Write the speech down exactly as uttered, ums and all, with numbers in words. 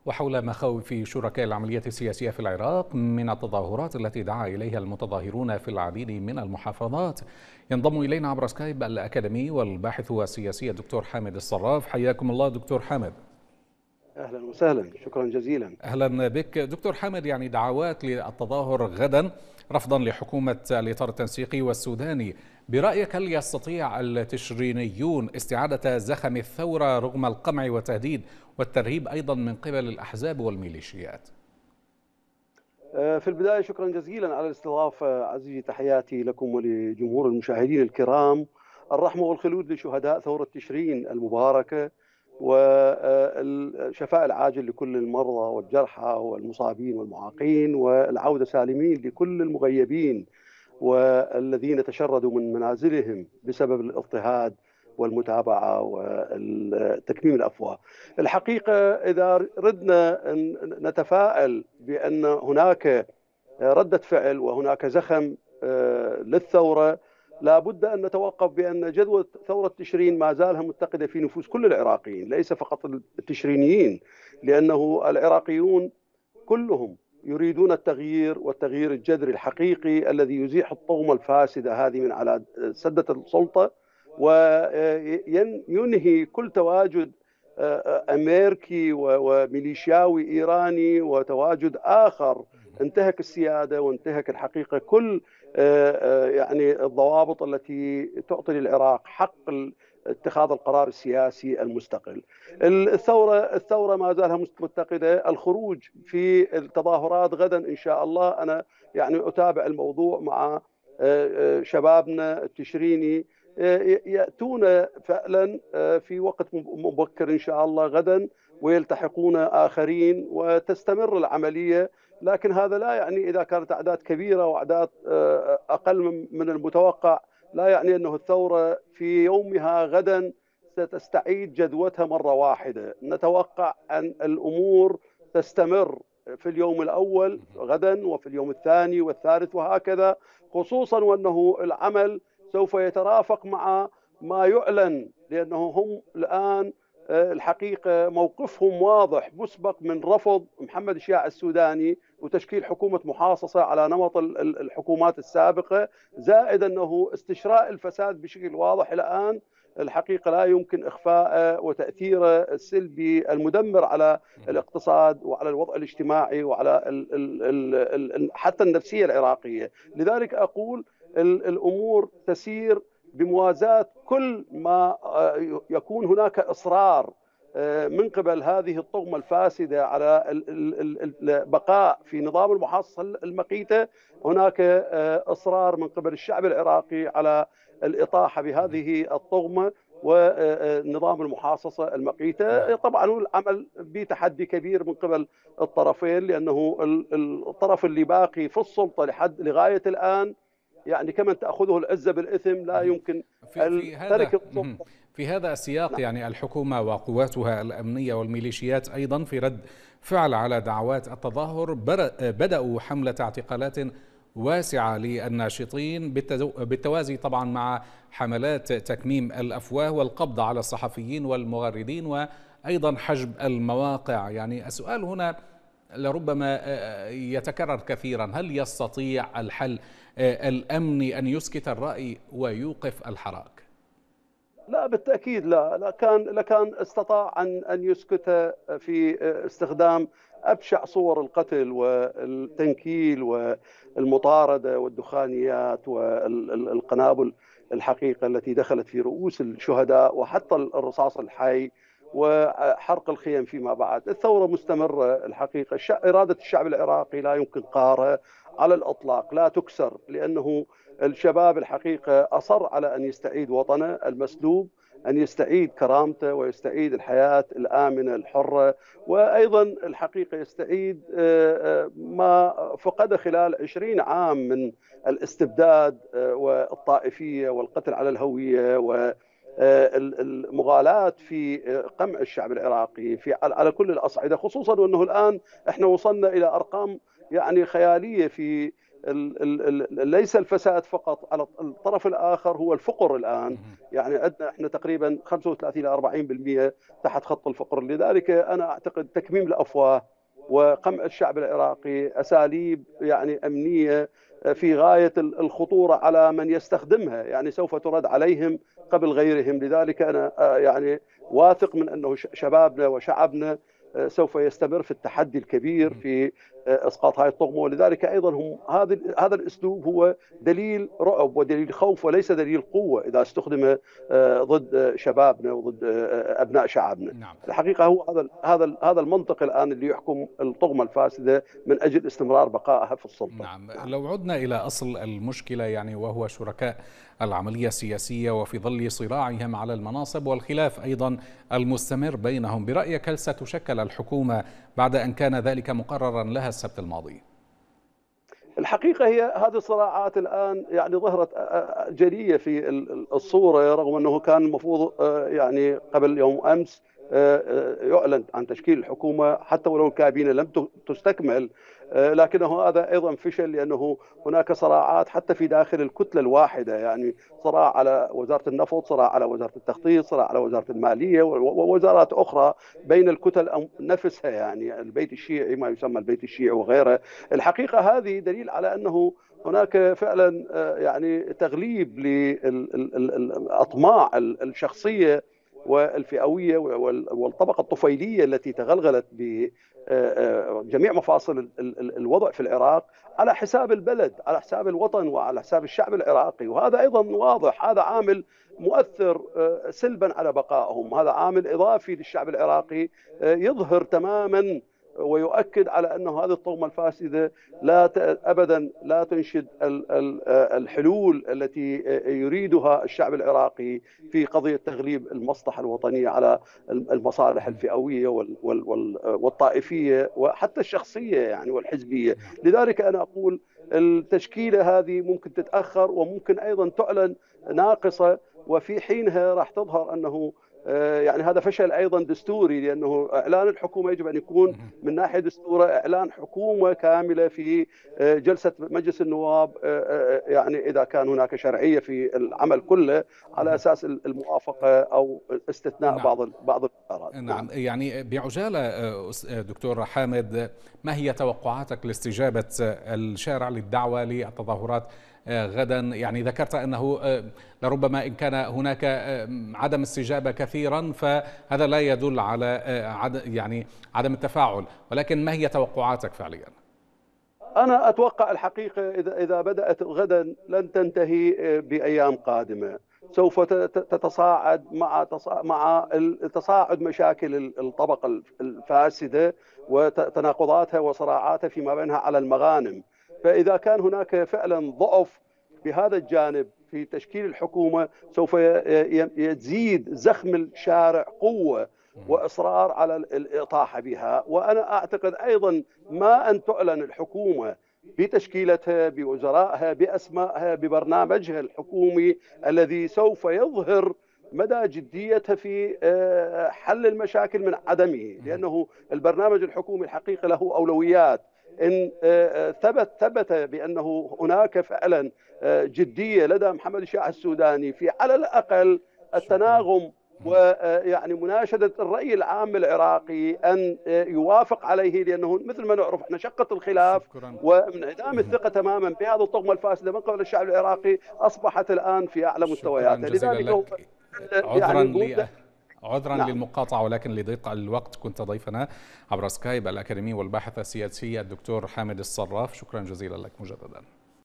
وحول مخاوف شركاء العملية السياسية في العراق من التظاهرات التي دعا إليها المتظاهرون في العديد من المحافظات، ينضم إلينا عبر سكايب الأكاديمي والباحث السياسي الدكتور حامد الصراف. حياكم الله دكتور حامد. أهلا وسهلا، شكرا جزيلا. أهلا بك دكتور حامد. يعني دعوات للتظاهر غدا رفضا لحكومة الإطار التنسيقي والسوداني، برأيك هل يستطيع التشرينيون استعادة زخم الثورة رغم القمع والتهديد والترهيب أيضا من قبل الأحزاب والميليشيات؟ في البداية شكرا جزيلا على الاستضافة عزيزي، تحياتي لكم ولجمهور المشاهدين الكرام. الرحمة والخلود لشهداء ثورة تشرين المباركة، والشفاء العاجل لكل المرضى والجرحى والمصابين والمعاقين، والعودة سالمين لكل المغيبين والذين تشردوا من منازلهم بسبب الاضطهاد والمتابعة وتكميم الأفواه. الحقيقة إذا ردنا أن نتفائل بأن هناك ردة فعل وهناك زخم للثورة، لابد أن نتوقف بأن جذوة ثورة تشرين ما زالها متقدة في نفوس كل العراقيين، ليس فقط التشرينيين، لأنه العراقيون كلهم يريدون التغيير والتغيير الجذري الحقيقي الذي يزيح الطغمة الفاسدة هذه من على سدة السلطة، وينهي كل تواجد أمريكي وميليشياوي إيراني وتواجد آخر انتهك السيادة وانتهك الحقيقة كل يعني الضوابط التي تعطي للعراق حق اتخاذ القرار السياسي المستقل. الثورة الثورة ما زالها متقدة. الخروج في التظاهرات غدا إن شاء الله، أنا يعني أتابع الموضوع مع شبابنا التشريني، يأتون فعلا في وقت مبكر إن شاء الله غدا ويلتحقون آخرين وتستمر العملية. لكن هذا لا يعني إذا كانت أعداد كبيرة وأعداد أقل من المتوقع لا يعني أنه الثورة في يومها غدا ستستعيد جذوتها مرة واحدة. نتوقع أن الأمور تستمر في اليوم الأول غدا وفي اليوم الثاني والثالث وهكذا، خصوصا وأنه العمل سوف يترافق مع ما يعلن، لأنه هم الآن الحقيقة موقفهم واضح مسبق من رفض محمد الشياع السوداني وتشكيل حكومة محاصصة على نمط الحكومات السابقة، زائد أنه استشراء الفساد بشكل واضح الآن الحقيقة لا يمكن إخفاءه وتأثيره السلبي المدمر على الاقتصاد وعلى الوضع الاجتماعي وعلى ال ال ال حتى النفسية العراقية. لذلك أقول الأمور تسير بموازاة كل ما يكون هناك إصرار من قبل هذه الطغمة الفاسدة على البقاء في نظام المحاصصة المقيتة، هناك إصرار من قبل الشعب العراقي على الإطاحة بهذه الطغمة ونظام المحاصصة المقيتة. طبعا العمل بتحدي كبير من قبل الطرفين، لأنه الطرف اللي باقي في السلطة لحد لغاية الآن يعني كمن تأخذه العزة بالإثم، لا يمكن في هذا السلطة. في هذا السياق يعني الحكومة وقواتها الأمنية والميليشيات أيضا في رد فعل على دعوات التظاهر بدأوا حملة اعتقالات واسعة للناشطين، بالتوازي طبعا مع حملات تكميم الأفواه والقبض على الصحفيين والمغردين وأيضا حجب المواقع. يعني السؤال هنا لربما يتكرر كثيرا، هل يستطيع الحل الأمني أن يسكت الرأي ويوقف الحراك؟ لا بالتأكيد لا. لكان لكان استطاع أن أن يسكت في استخدام أبشع صور القتل والتنكيل والمطاردة والدخانيات والقنابل الحقيقة التي دخلت في رؤوس الشهداء، وحتى الرصاص الحي وحرق الخيم فيما بعد. الثورة مستمرة الحقيقة. إرادة الشعب العراقي لا يمكن قهرها على الإطلاق، لا تكسر، لأنه الشباب الحقيقة أصر على أن يستعيد وطنه المسلوب، أن يستعيد كرامته ويستعيد الحياة الآمنة الحرة، وأيضا الحقيقة يستعيد ما فقد خلال عشرين عام من الاستبداد والطائفية والقتل على الهوية و المغالاة في قمع الشعب العراقي في على كل الأصعدة، خصوصا وأنه الآن احنا وصلنا إلى أرقام يعني خيالية في ليس الفساد فقط، على الطرف الآخر هو الفقر الآن. يعني عندنا احنا تقريبا خمسة وثلاثين إلى أربعين بالمئة تحت خط الفقر. لذلك أنا أعتقد تكميم الأفواه وقمع الشعب العراقي أساليب يعني أمنية في غاية الخطورة على من يستخدمها، يعني سوف ترد عليهم قبل غيرهم. لذلك أنا يعني واثق من أنه شبابنا وشعبنا سوف يستمر في التحدي الكبير في اسقاط هذه الطغمه. ولذلك ايضا هم هذا هذا الاسلوب هو دليل رعب ودليل خوف وليس دليل قوه اذا استخدم ضد شبابنا وضد ابناء شعبنا. نعم. الحقيقه هو هذا هذا هذا المنطق الان اللي يحكم الطغمه الفاسده من اجل استمرار بقائها في السلطه. نعم. نعم. لو عدنا الى اصل المشكله يعني وهو شركاء العمليه السياسيه وفي ظل صراعهم على المناصب والخلاف ايضا المستمر بينهم، برايك هل ستشكل الحكومه بعد ان كان ذلك مقررا لها السبت الماضي؟ الحقيقة هي هذه الصراعات الآن يعني ظهرت جلية في الصورة، رغم أنه كان المفروض يعني قبل يوم أمس يعلن عن تشكيل الحكومة حتى ولو الكابينة لم تستكمل، لكنه هذا أيضا فشل لأنه هناك صراعات حتى في داخل الكتلة الواحدة، يعني صراع على وزارة النفط، صراع على وزارة التخطيط، صراع على وزارة المالية ووزارات أخرى بين الكتل نفسها، يعني البيت الشيعي ما يسمى البيت الشيعي وغيره. الحقيقة هذه دليل على أنه هناك فعلا يعني تغليب للأطماع الشخصية والفئوية والطبقة الطفيلية التي تغلغلت بجميع مفاصل الوضع في العراق على حساب البلد، على حساب الوطن وعلى حساب الشعب العراقي. وهذا أيضا واضح، هذا عامل مؤثر سلبا على بقائهم، هذا عامل إضافي للشعب العراقي يظهر تماما ويؤكد على أن هذه الطغمة الفاسدة لا أبدا لا تنشد الحلول التي يريدها الشعب العراقي في قضية تغليب المصلحة الوطنية على المصالح الفئوية والطائفية وحتى الشخصية يعني والحزبية. لذلك أنا أقول التشكيلة هذه ممكن تتأخر وممكن أيضا تعلن ناقصة، وفي حينها راح تظهر أنه يعني هذا فشل أيضا دستوري، لأنه إعلان الحكومة يجب أن يكون من ناحية دستورة إعلان حكومة كاملة في جلسة مجلس النواب، يعني إذا كان هناك شرعية في العمل كله على أساس الموافقة أو استثناء نعم. بعض بعض القرارات. نعم. نعم يعني بعجالة دكتور حامد، ما هي توقعاتك لاستجابة الشارع للدعوة للتظاهرات غدا؟ يعني ذكرت أنه لربما إن كان هناك عدم استجابة كثيرا فهذا لا يدل على عدم يعني عدم التفاعل، ولكن ما هي توقعاتك فعليا؟ أنا أتوقع الحقيقة إذا إذا بدأت غدا لن تنتهي بأيام قادمة، سوف تتصاعد مع مع تصاعد مشاكل الطبقة الفاسدة وتناقضاتها وصراعاتها فيما بينها على المغانم. فإذا كان هناك فعلا ضعف بهذا الجانب في تشكيل الحكومة سوف يزيد زخم الشارع قوة وإصرار على الإطاحة بها. وأنا أعتقد أيضا ما أن تعلن الحكومة بتشكيلتها بوزرائها بأسمائها ببرنامجها الحكومي الذي سوف يظهر مدى جديتها في حل المشاكل من عدمه، لأنه البرنامج الحكومي الحقيقة له أولويات. إن ثبت ثبت بأنه هناك فعلا جدية لدى محمد الشاه السوداني في على الأقل التناغم ويعني مناشدة الرأي العام العراقي أن يوافق عليه، لأنه مثل ما نعرف احنا شقة الخلاف وانعدام الثقة تماما بهذه الطغمة الفاسدة من قبل الشعب العراقي أصبحت الآن في أعلى مستوياتها. لذلك هو عذرا لي عذرا نعم. للمقاطعة، ولكن لضيق الوقت كنت ضيفنا عبر سكايب الأكاديمي والباحث السياسي الدكتور حامد الصراف. شكرا جزيلا لك مجددا.